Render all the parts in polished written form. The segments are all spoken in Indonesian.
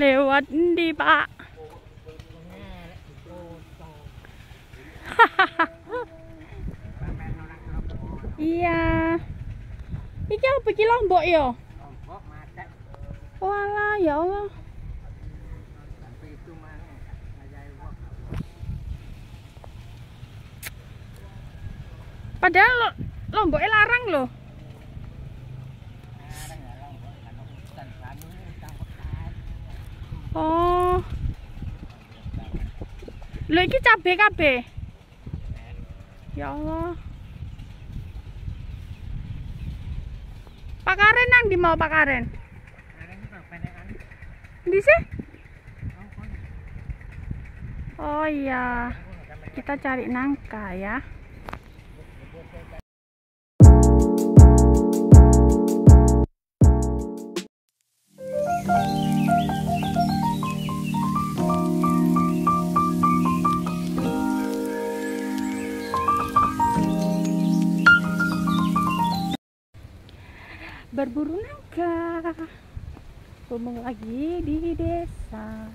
Lewat ndi, Pak? Iya. Iki apa iki Lombok ya? Lombok matek. Walah, ya Allah. Sampai itu mana? Padahal Lomboknya larang loh. Oh. Lho iki cabe kabeh. Ya Allah. Pak Karen nang di mau Pak Karen? Di sih? Oh iya. Kita cari nangka ya. Berburu nangka, ngomong lagi di desa.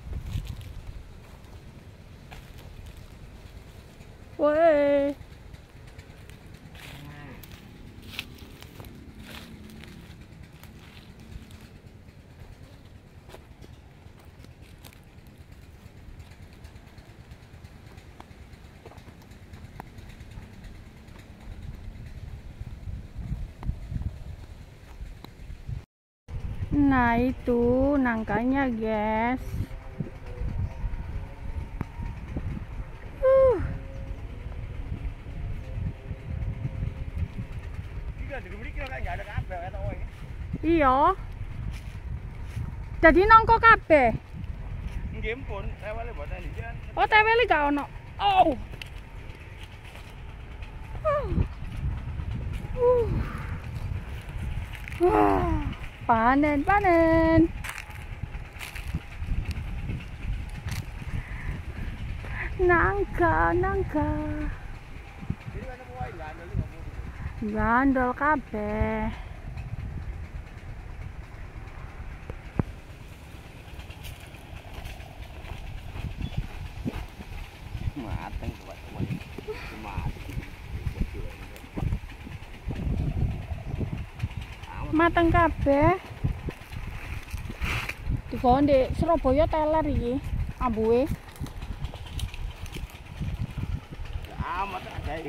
Woi, nah itu nangkanya guys. Iya. Jadi nangko kabeh. Nggih pun, tewele mboten iki. Oh, tewele gak ono. Oh. Panen. Nangka. Gandol kabeh. Mateng kuat-kuat. Mateng kabeh. Digawa ndek Surabaya teler iki ambuhe. Amat ajaib.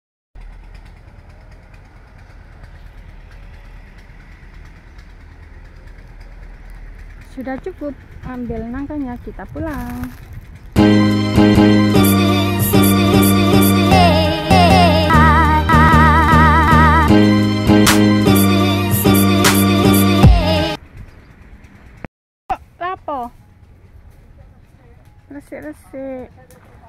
Sudah cukup, ambil nangkanya, kita pulang. Lapo? Resik-resik.